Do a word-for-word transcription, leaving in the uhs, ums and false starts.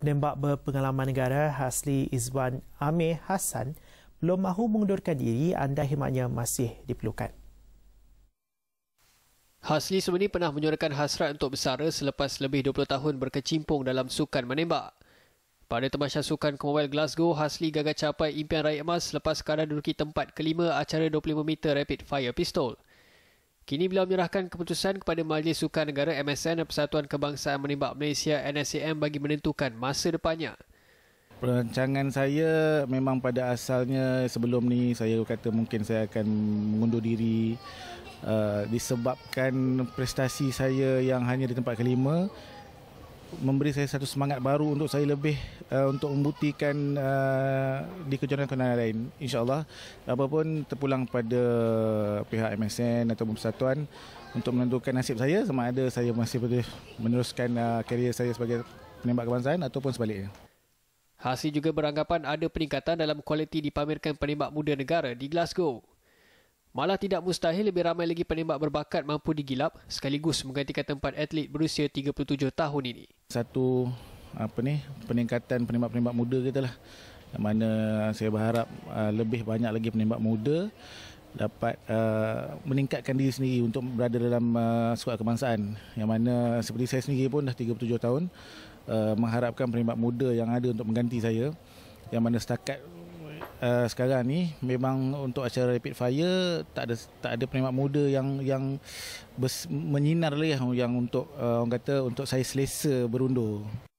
Penembak berpengalaman negara Hasli Izwan Amir Hassan belum mahu mengundurkan diri andai khidmatnya masih diperlukan. Hasli sebelum ini pernah menyuarakan hasrat untuk bersara selepas lebih dua puluh tahun berkecimpung dalam sukan menembak. Pada Tamasya Sukan Commonwealth Glasgow, Hasli gagal capai impian raih emas selepas sekadar duduki tempat kelima acara dua puluh lima meter rapid fire pistol. Kini beliau menyerahkan keputusan kepada Majlis Sukan Negara M S N dan Persatuan Kebangsaan Menembak Malaysia N S A M bagi menentukan masa depannya. Perancangan saya memang pada asalnya sebelum ni saya kata mungkin saya akan mengundur diri uh, disebabkan prestasi saya yang hanya di tempat kelima memberi saya satu semangat baru untuk saya lebih uh, untuk membuktikan uh, di kejuaraan-kejuaraan lain. InsyaAllah apapun terpulang pada pihak M S N atau persatuan untuk menentukan nasib saya sama ada saya masih boleh meneruskan uh, karier saya sebagai penembak kebangsaan ataupun sebaliknya. Hasli juga beranggapan ada peningkatan dalam kualiti dipamerkan penembak muda negara di Glasgow. Malah tidak mustahil lebih ramai lagi penembak berbakat mampu digilap sekaligus menggantikan tempat atlet berusia tiga puluh tujuh tahun ini. Satu apa ni peningkatan penembak-penembak muda kita lah. Yang mana saya berharap uh, lebih banyak lagi penembak muda dapat uh, meningkatkan diri sendiri untuk berada dalam uh, skuad kebangsaan. Yang mana seperti saya sendiri pun dah tiga puluh tujuh tahun uh, mengharapkan penembak muda yang ada untuk mengganti saya. Yang mana setakat Uh, sekarang ni memang untuk acara rapid fire tak ada tak ada penembak muda yang yang bers, menyinar lagi yang untuk uh, orang kata untuk saya selesa berundur.